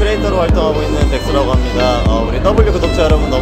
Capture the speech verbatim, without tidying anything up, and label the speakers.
Speaker 1: 크리에이터로 활동하고 있는 덱스라고 합니다. 어, 우리 더블유 구독자 여러분 너무